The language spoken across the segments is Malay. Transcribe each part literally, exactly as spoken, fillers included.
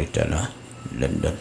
storyteller, Lyndon.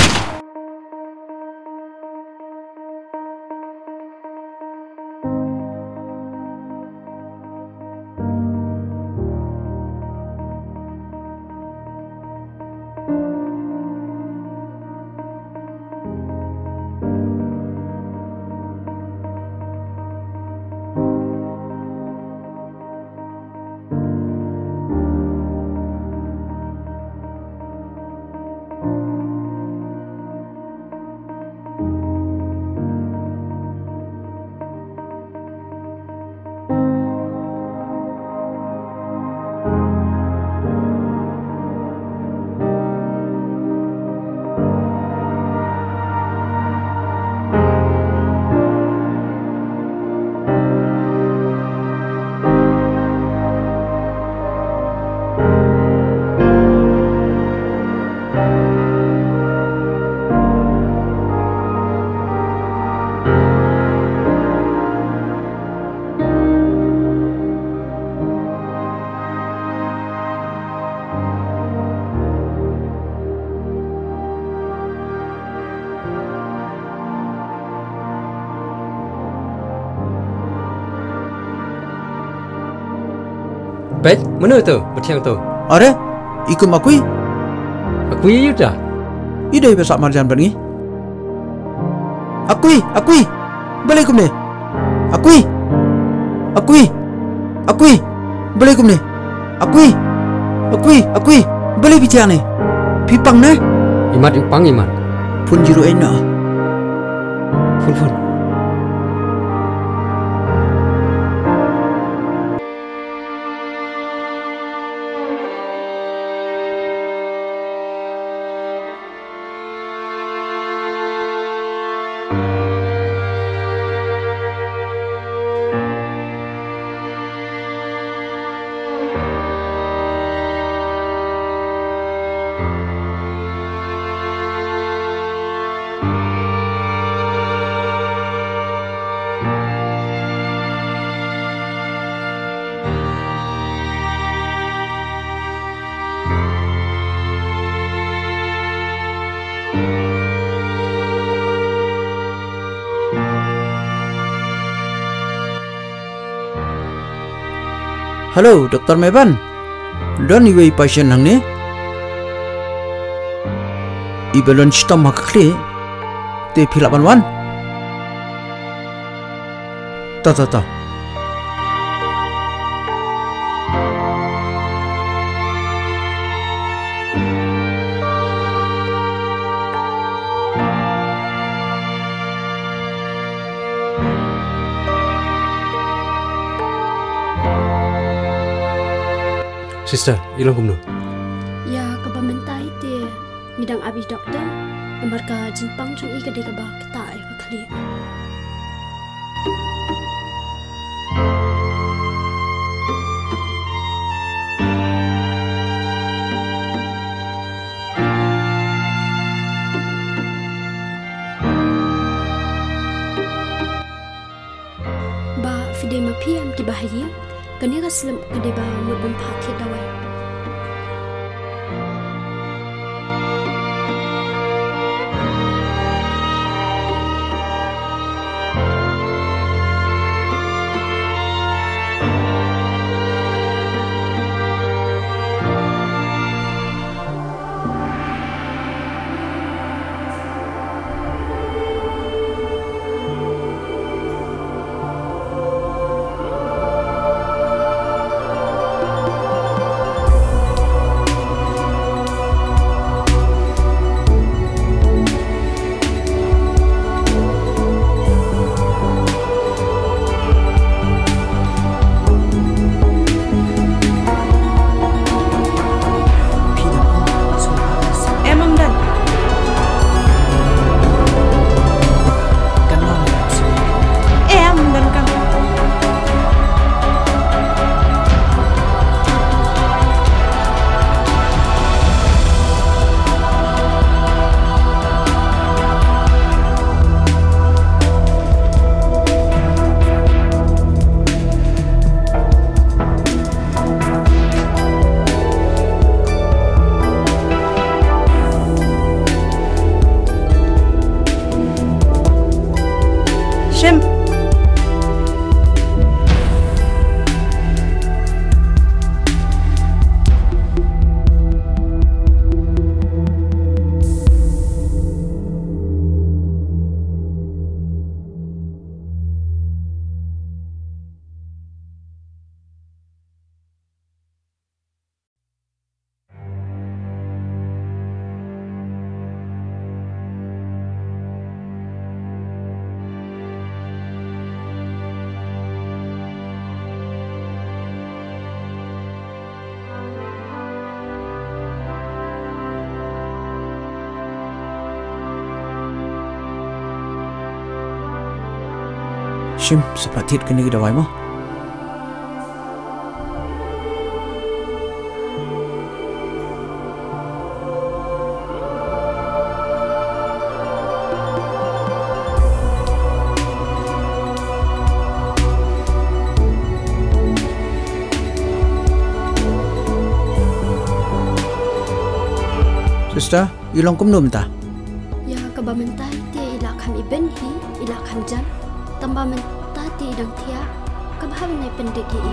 Bet, mana tu? Bertiang tu. Are, ikut makui. Akui dah. Ide besar marjan pergi. Akui, akui. Balik kum ni. Akui. Akui. Akui. Balik kum ni. Akui. Akui, akui. Balik bicara ni. Pipang na. Imat pang imat. Pun jiru ena. Fun fun. Hello, Doktor Meban. Don iwe pasien nang ni. Ibelon stom hakli. Te pilapan wan. Ta ta ta. Sister, ilang kumno. Ya, kebamentai te midang abi doktor, embarka jinpang chung i kade kaba ketai ka khli. Ba fide ma piam ki bahaya. Kani ka selam kade ba mudbum phathi dawai. Shim sepatit kini kita wai mo. Sister, ilong kumnum ta? Ya kaba mentai tia ila kam iben hi ila kam jan. Tamba mentai tia idang tia kaba havenai pendek i.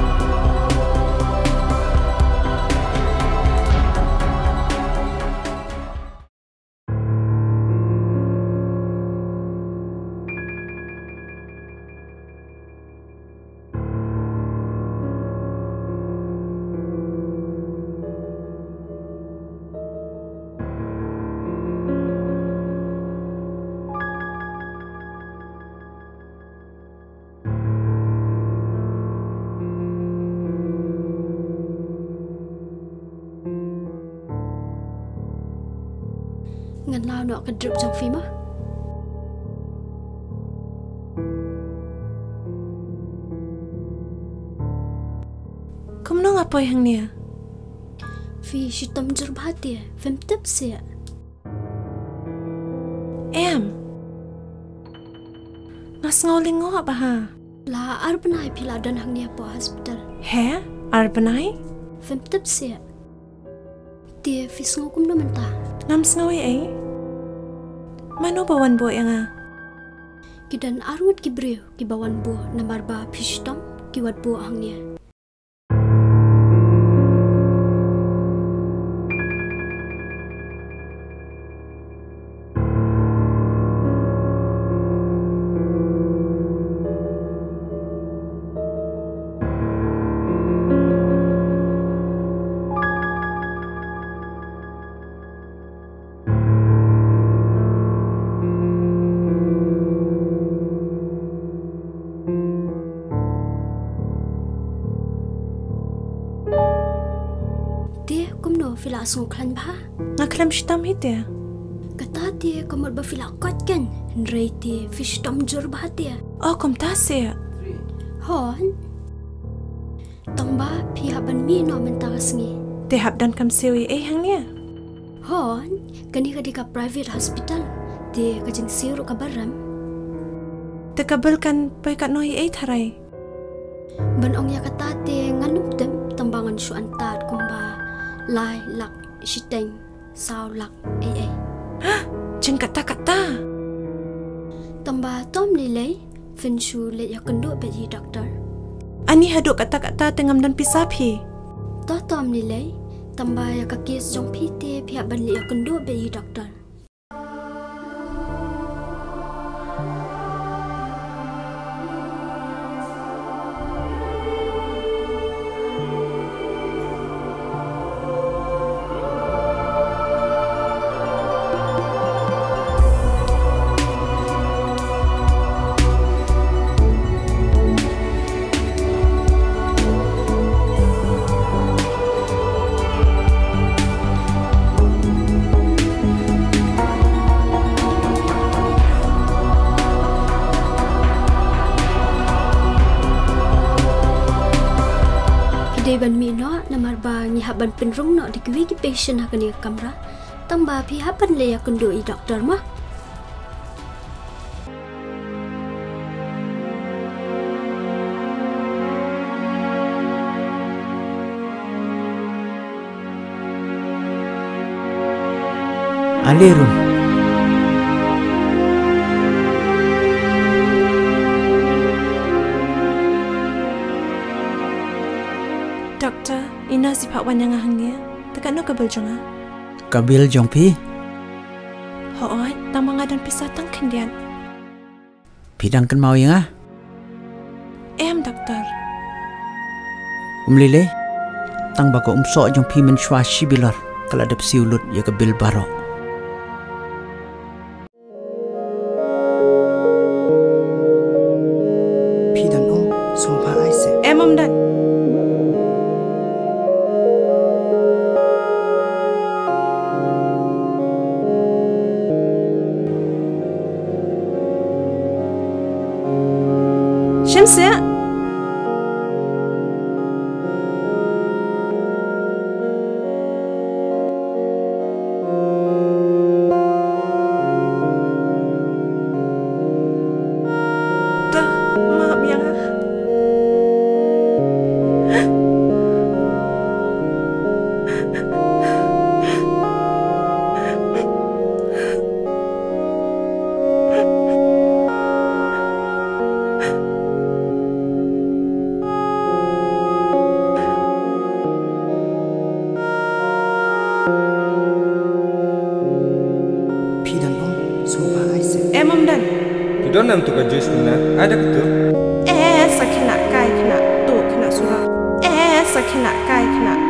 Ngan lao nak ke drop jang fi mah. Kumno ngapoy hang niya? Fi shitam jerbhati fem tip se. Em. Ngas ngoling ngo ba ha? La arbanai pila dan hang niya po hospital. He? Arbanai? Fem tip se. Tia fi sngokum na menta. Nam sngawi ay? Mano bawan bo yang ah? Kidan arwat ki breu ki bawan bo namar ba pishtam ki wat bo hang niya. Fila asung klan bah. Ngaklam shitam hite. Kata dia kamar ba fila kot kan. Nrei dia fish tom jur bah dia. Oh kom tase. Hon. Tamba pihak ban mi no mentas ngi. Te hab dan kam sewi eh hang niya. Hon, kani ka di ka private hospital. Dia ka jeng siru ka baram. Te kabel kan pai kat noi eh tharai. Ban ong ya kata dia nganup dem tambangan su antat kumba. Lai lak shiteng sao lak ai ai. Hah? Jeng kata-kata. Tamba tom nilai fin shu le ya kendo be ji doktor. Ani haduk kata-kata tengam dan pisapi. To tom nilai tamba ya ka kes jong pite pihak ban le ya kendo be ji doktor. Ban mi no namar ba ni haban penrong no di kwi ki patient ha kani kamra tamba phi haban le ya kundo i doktor ma Alirum. Doktor, ina si pak wan yang hang niya. Tekat no kabel jonga. Kabil jong pi. Hooi, tang mga dan pisah tang kendian. Pidang kan mau yang ah. Em doktor. Umlile. Tang bako umso jong pi men shwa shibilar. Kalau ada psiulut ya kabil barok. Pidang om sopa aise. Em om dan. Fun siya. Dah, maaf ya. Phi đàn ông số ba ai sẽ Eh, Mom Dan. Tu don nam tu ka jus tu na. Ada ke tu? Eh, sakina kai kena tu kena surat. Eh, sakina kai kena